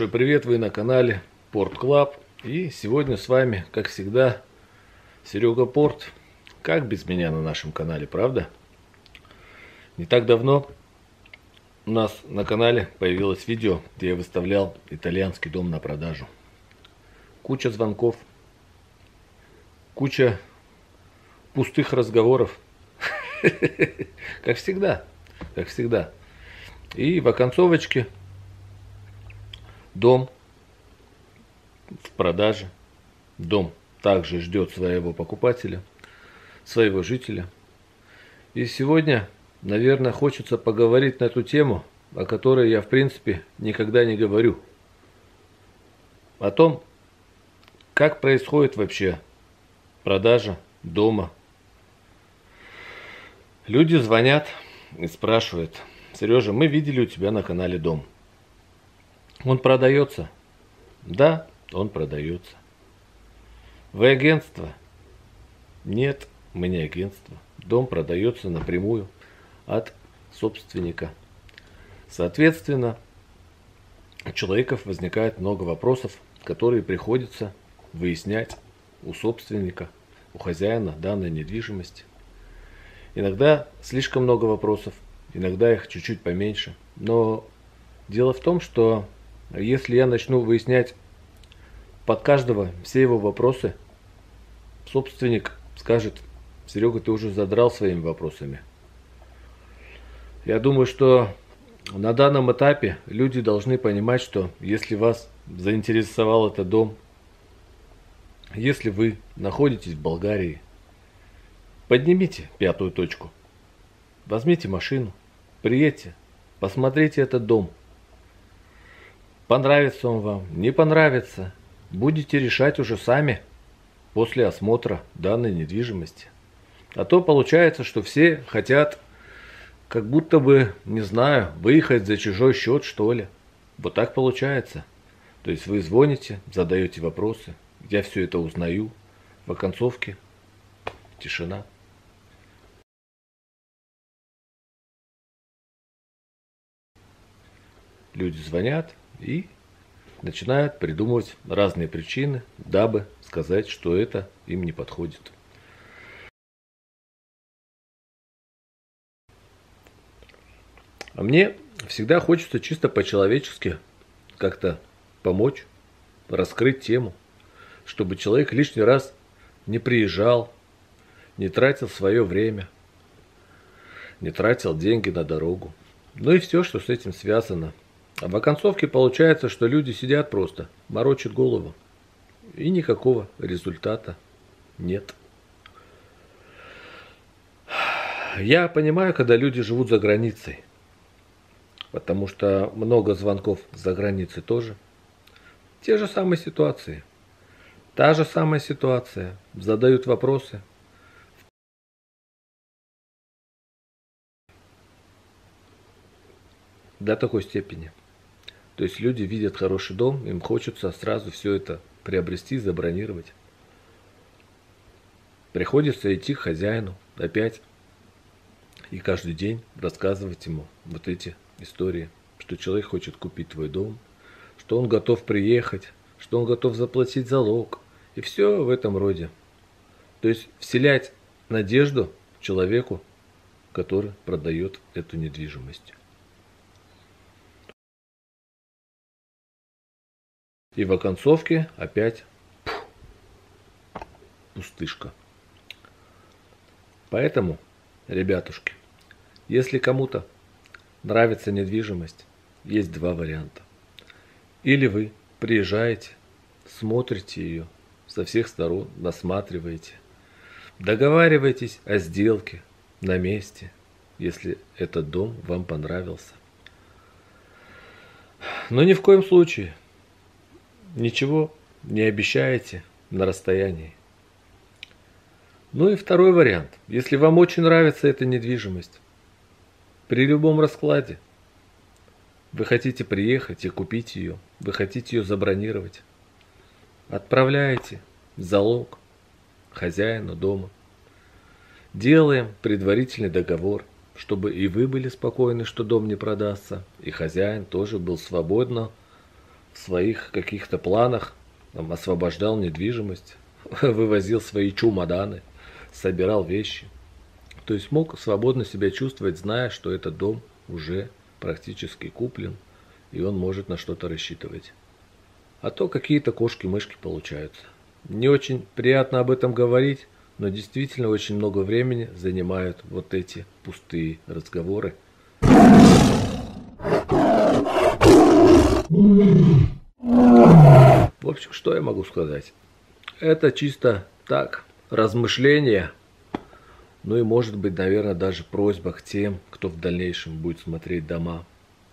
большой привет, вы на канале Порт Клаб. И сегодня с вами, как всегда, Серега Порт. Как без меня на нашем канале, правда? Не так давно у нас на канале появилось видео, где я выставлял итальянский дом на продажу. Куча звонков, куча пустых разговоров. Как всегда, как всегда. И в оконцовочке дом в продаже. Дом также ждет своего покупателя, своего жителя. И сегодня, наверное, хочется поговорить на эту тему, о которой я, в принципе, никогда не говорю. О том, как происходит вообще продажа дома. Люди звонят и спрашивают: Сережа, мы видели у тебя на канале дом. Он продается? Да, он продается. Вы агентство? Нет, мы не агентство. Дом продается напрямую от собственника. Соответственно, у человеков возникает много вопросов, которые приходится выяснять у собственника, у хозяина данной недвижимости. Иногда слишком много вопросов, иногда их чуть-чуть поменьше. Но дело в том, что если я начну выяснять под каждого все его вопросы, собственник скажет: Серега, ты уже задрал своими вопросами. Я думаю, что на данном этапе люди должны понимать, что если вас заинтересовал этот дом, если вы находитесь в Болгарии, поднимите пятую точку, возьмите машину, приедьте, посмотрите этот дом. Понравится он вам, не понравится, будете решать уже сами после осмотра данной недвижимости. А то получается, что все хотят, как будто бы, не знаю, выехать за чужой счет, что ли. Вот так получается. То есть вы звоните, задаете вопросы, я все это узнаю, в оконцовке тишина. Люди звонят и начинают придумывать разные причины, дабы сказать, что это им не подходит. А мне всегда хочется чисто по-человечески как-то помочь, раскрыть тему, чтобы человек лишний раз не приезжал, не тратил свое время, не тратил деньги на дорогу. Ну и все, что с этим связано. А в оконцовке получается, что люди сидят просто, морочат голову. И никакого результата нет. Я понимаю, когда люди живут за границей. Потому что много звонков за границей тоже. Те же самые ситуации. Та же самая ситуация. Задают вопросы. До такой степени. То есть люди видят хороший дом, им хочется сразу все это приобрести, забронировать. Приходится идти к хозяину опять и каждый день рассказывать ему вот эти истории, что человек хочет купить твой дом, что он готов приехать, что он готов заплатить залог и все в этом роде. То есть вселять надежду человеку, который продает эту недвижимость. И в оконцовке опять пустышка. Поэтому, ребятушки, если кому-то нравится недвижимость, есть два варианта. Или вы приезжаете, смотрите ее со всех сторон, насматриваете, договариваетесь о сделке на месте, если этот дом вам понравился. Но ни в коем случае ничего не обещаете на расстоянии. Ну и второй вариант. Если вам очень нравится эта недвижимость, при любом раскладе, вы хотите приехать и купить ее, вы хотите ее забронировать, отправляете залог хозяину дома. Делаем предварительный договор, чтобы и вы были спокойны, что дом не продастся, и хозяин тоже был свободно в своих каких-то планах, там, освобождал недвижимость, вывозил свои чемоданы, собирал вещи. То есть мог свободно себя чувствовать, зная, что этот дом уже практически куплен, и он может на что-то рассчитывать. А то какие-то кошки-мышки получаются. Не очень приятно об этом говорить, но действительно очень много времени занимают вот эти пустые разговоры. В общем, что я могу сказать? Это чисто так, размышления. Ну и может быть, наверное, даже просьба к тем, кто в дальнейшем будет смотреть дома.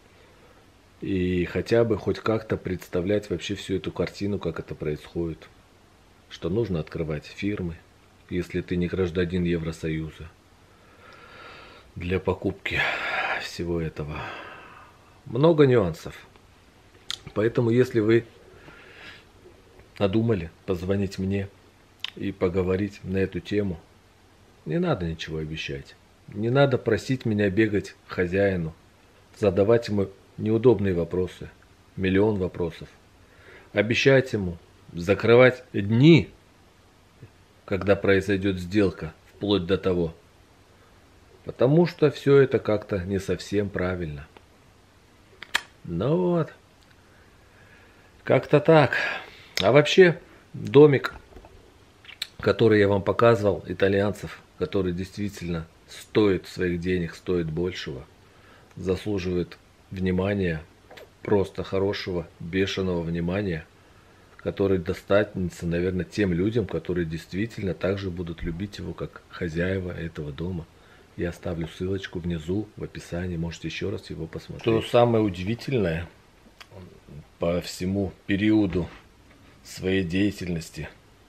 И хотя бы хоть как-то представлять вообще всю эту картину, как это происходит. Что нужно открывать фирмы, если ты не гражданин Евросоюза, для покупки всего этого. Много нюансов. Поэтому, если вы надумали позвонить мне и поговорить на эту тему, не надо ничего обещать. Не надо просить меня бегать к хозяину, задавать ему неудобные вопросы, миллион вопросов. Обещать ему закрывать дни, когда произойдет сделка, вплоть до того. Потому что все это как-то не совсем правильно. Ну вот. Как-то так. А вообще, домик, который я вам показывал, итальянцев, который действительно стоит своих денег, стоит большего, заслуживает внимания, просто хорошего, бешеного внимания, который достанется, наверное, тем людям, которые действительно также будут любить его, как хозяева этого дома. Я оставлю ссылочку внизу в описании, можете еще раз его посмотреть. Что самое удивительное, по всему периоду своей деятельности,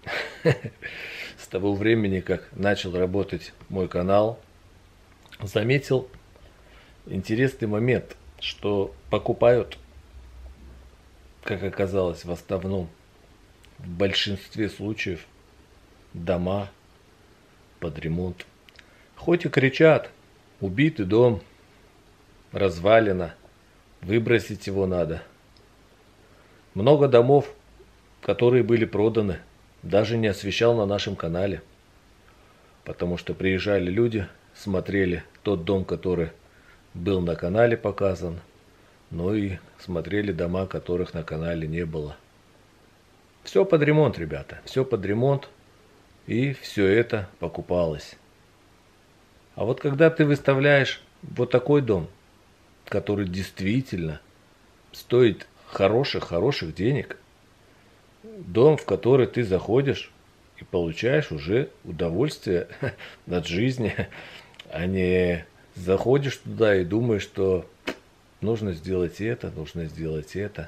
с того времени, как начал работать мой канал, заметил интересный момент, что покупают, как оказалось, в основном, в большинстве случаев, дома под ремонт. Хоть и кричат: убитый дом, развалина, выбросить его надо. Много домов, которые были проданы, даже не освещал на нашем канале. Потому что приезжали люди, смотрели тот дом, который был на канале показан, ну и смотрели дома, которых на канале не было. Все под ремонт, ребята, все под ремонт, и все это покупалось. А вот когда ты выставляешь вот такой дом, который действительно стоит хороших денег, дом, в который ты заходишь и получаешь уже удовольствие от жизни, а не заходишь туда и думаешь, что нужно сделать это, нужно сделать это.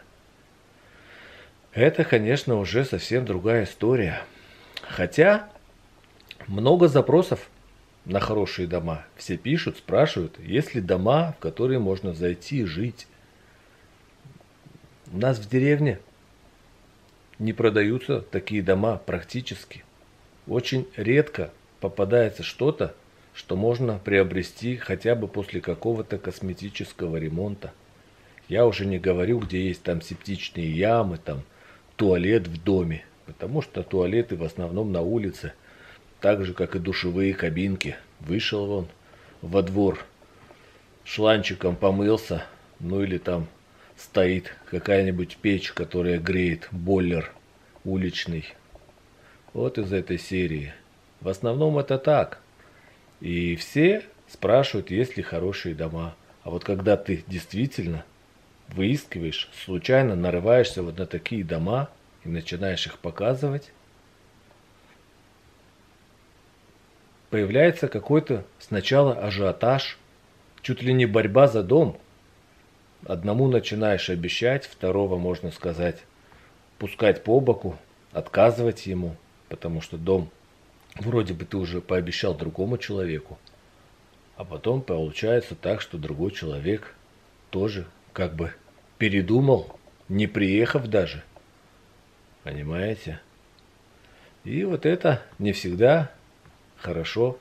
Это, конечно, уже совсем другая история. Хотя много запросов на хорошие дома. Все пишут, спрашивают, есть ли дома, в которые можно зайти и жить. У нас в деревне не продаются такие дома практически. Очень редко попадается что-то, что можно приобрести хотя бы после какого-то косметического ремонта. Я уже не говорю, где есть там септичные ямы, там туалет в доме, потому что туалеты в основном на улице, так же как и душевые кабинки. Вышел вон во двор, шланчиком помылся, ну или там стоит какая-нибудь печь, которая греет, бойлер уличный. Вот из этой серии. В основном это так. И все спрашивают, есть ли хорошие дома. А вот когда ты действительно выискиваешь, случайно нарываешься вот на такие дома и начинаешь их показывать, появляется какой-то сначала ажиотаж, чуть ли не борьба за дом. Одному начинаешь обещать, второго, можно сказать, пускать по боку, отказывать ему, потому что дом вроде бы ты уже пообещал другому человеку, а потом получается так, что другой человек тоже как бы передумал, не приехав даже. Понимаете? И вот это не всегда хорошо.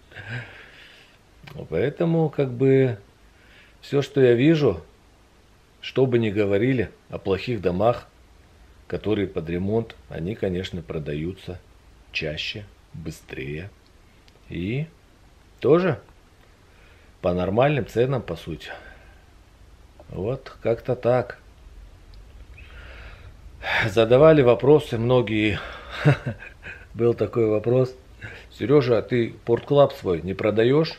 Поэтому как бы все, что я вижу, что бы ни говорили о плохих домах, которые под ремонт, они, конечно, продаются чаще, быстрее. И тоже по нормальным ценам, по сути. Вот как-то так. Задавали вопросы многие. Был такой вопрос. Сережа, а ты порт-клаб свой не продаешь?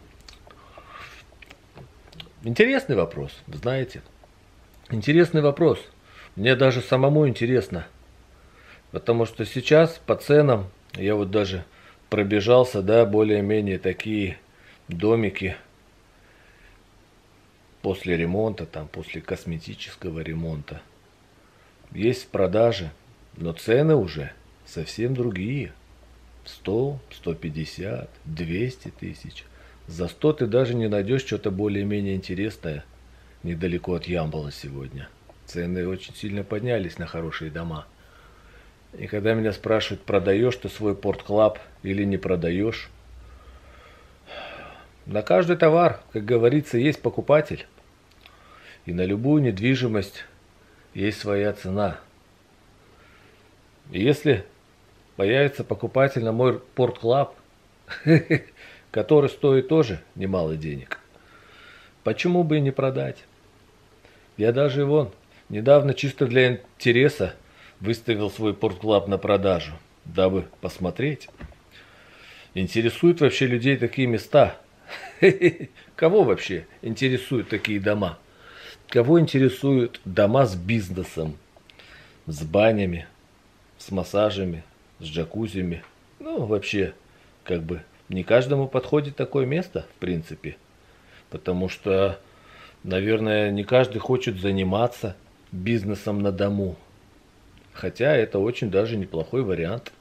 Интересный вопрос, знаете. Интересный вопрос. Мне даже самому интересно. Потому что сейчас по ценам, я вот даже пробежался, да, более-менее такие домики после ремонта, там, после косметического ремонта. Есть в продаже, но цены уже совсем другие. 100, 150, 200 тысяч. За 100 ты даже не найдешь что-то более-менее интересное недалеко от Ямбола сегодня. Цены очень сильно поднялись на хорошие дома. И когда меня спрашивают, продаешь ты свой порт-клаб или не продаешь, на каждый товар, как говорится, есть покупатель. И на любую недвижимость есть своя цена. И если появится покупатель на мой порт-клаб, который стоит тоже немало денег, почему бы и не продать? Я даже вон недавно чисто для интереса выставил свой порт-клаб на продажу, дабы посмотреть. Интересуют вообще людей такие места? Кого вообще интересуют такие дома? Кого интересуют дома с бизнесом, с банями, с массажами, с джакузями? Ну, вообще, как бы не каждому подходит такое место, в принципе. Потому что, наверное, не каждый хочет заниматься бизнесом на дому. Хотя это очень даже неплохой вариант.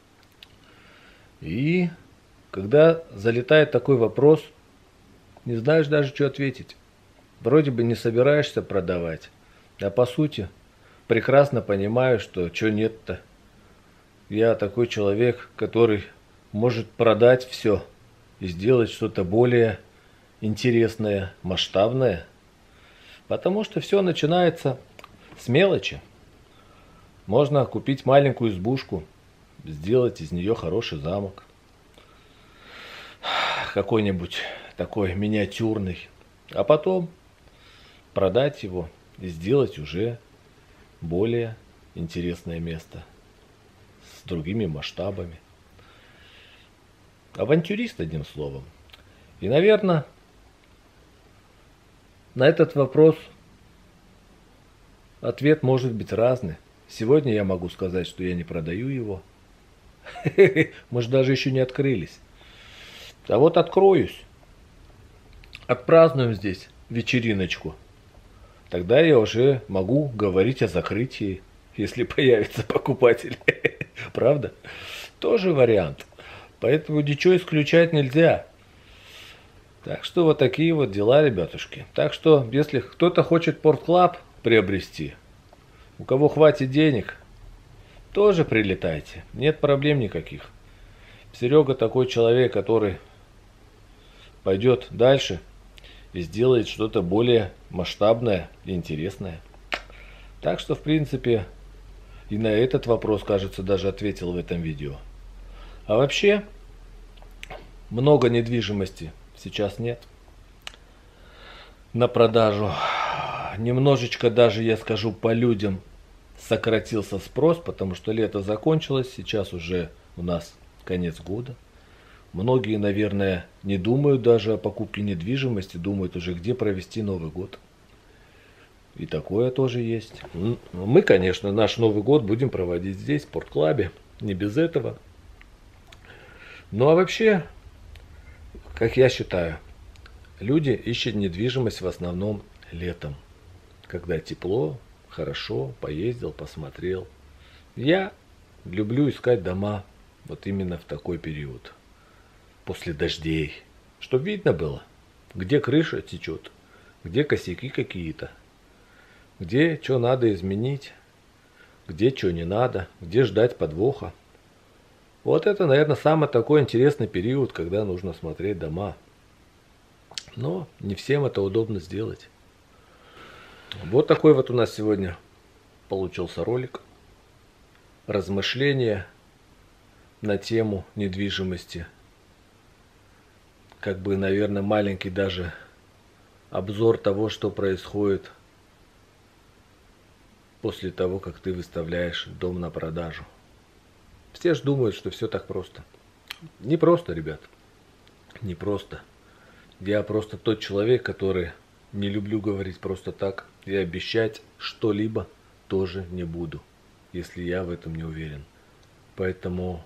И когда залетает такой вопрос, не знаешь даже, что ответить. Вроде бы не собираешься продавать, а по сути прекрасно понимаю, что нет-то. Я такой человек, который может продать все и сделать что-то более интересное, масштабное. Потому что все начинается с мелочи. Можно купить маленькую избушку, сделать из нее хороший замок. Какой-нибудь такой миниатюрный. А потом продать его и сделать уже более интересное место с другими масштабами. Авантюрист, одним словом. И, наверное, на этот вопрос ответ может быть разный. Сегодня я могу сказать, что я не продаю его. Может, даже еще не открылись. А вот откроюсь. Отпразднуем здесь вечериночку. Тогда я уже могу говорить о закрытии, если появится покупатель. Правда? Тоже вариант. Поэтому ничего исключать нельзя. Так что вот такие вот дела, ребятушки. Так что, если кто-то хочет порт-клаб приобрести, у кого хватит денег, тоже прилетайте. Нет проблем никаких. Серега такой человек, который пойдет дальше и сделает что-то более масштабное и интересное. Так что, в принципе, и на этот вопрос, кажется, даже ответил в этом видео. А вообще, много недвижимости сейчас нет на продажу. Немножечко даже, я скажу, по людям сократился спрос, потому что лето закончилось, сейчас уже у нас конец года. Многие, наверное, не думают даже о покупке недвижимости, думают уже, где провести Новый год. И такое тоже есть. Мы, конечно, наш Новый год будем проводить здесь, в порт-клабе, не без этого. Ну а вообще, как я считаю, люди ищут недвижимость в основном летом, когда тепло, хорошо, поездил, посмотрел. Я люблю искать дома вот именно в такой период, после дождей, чтобы видно было, где крыша течет, где косяки какие-то, где что надо изменить, где что не надо, где ждать подвоха. Вот это, наверное, самый такой интересный период, когда нужно смотреть дома. Но не всем это удобно сделать. Вот такой вот у нас сегодня получился ролик. Размышления на тему недвижимости. Как бы, наверное, маленький даже обзор того, что происходит после того, как ты выставляешь дом на продажу. Все же думают, что все так просто. Не просто, ребят. Не просто. Я просто тот человек, который не люблю говорить просто так. И обещать что-либо тоже не буду, если я в этом не уверен. Поэтому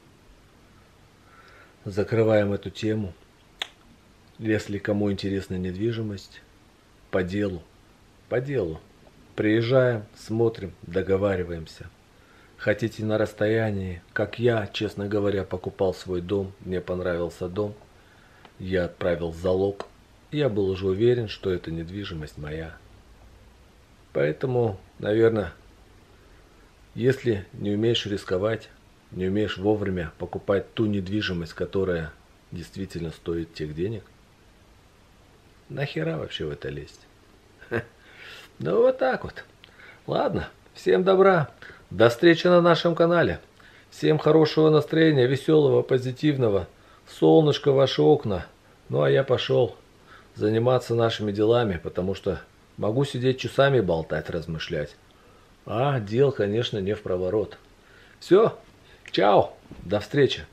закрываем эту тему. Если кому интересна недвижимость, по делу. По делу. Приезжаем, смотрим, договариваемся. Хотите на расстоянии, как я, честно говоря, покупал свой дом, мне понравился дом, я отправил залог, я был уже уверен, что эта недвижимость моя. Поэтому, наверное, если не умеешь рисковать, не умеешь вовремя покупать ту недвижимость, которая действительно стоит тех денег, нахера вообще в это лезть? Ну вот так вот. Ладно, всем добра. До встречи на нашем канале. Всем хорошего настроения, веселого, позитивного. Солнышко в ваши окна. Ну а я пошел заниматься нашими делами, потому что могу сидеть часами болтать, размышлять. А дел, конечно, не впроворот. Все, чао, до встречи.